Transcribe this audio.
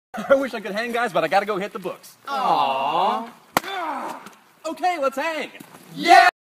I wish I could hang, guys, but I gotta go hit the books. Aww. Okay, let's hang. Yeah!